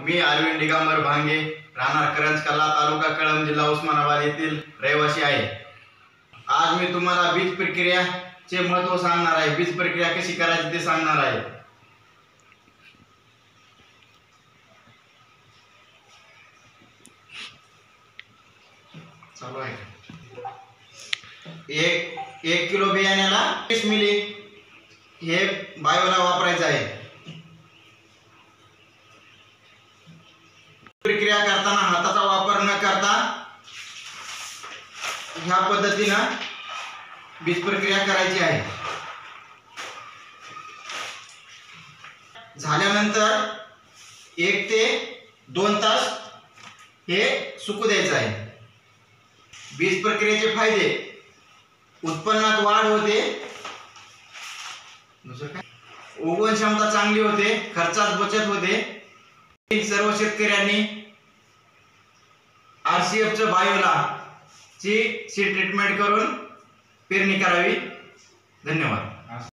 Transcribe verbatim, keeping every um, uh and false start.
मी अरविंद दिगंबर भांगे, राहणार करंजकल्ला, तालुका कळंब, जिल्हा उस्मानाबाद येथील रहिवासी आहे। आज मी तुम्हाला बीज प्रक्रियाचे महत्त्व सांगणार आहे। बीज प्रक्रिया कशी करायची ते सांगणार आहे। चालू आहे। एक एक किलो बियाण्याला वीस मिली हे बायोला वापरायचं आहे। प्रक्रिया करताना हाताचा वापर न करता ह्या पद्धतीने बीज प्रक्रिया करायची आहे। झाल्यानंतर एक ते दोन तास हे सुकू द्यायचं आहे। बीज प्रक्रियेचे फायदे: उत्पन्नात वाढ होते, उगवण क्षमता चांगली होते, खर्चात बचत होते। सर्व शेतकऱ्यांनी आरसीएफ च बायोला ची सीड ट्रीटमेंट करून पेरणी करावी। धन्यवाद।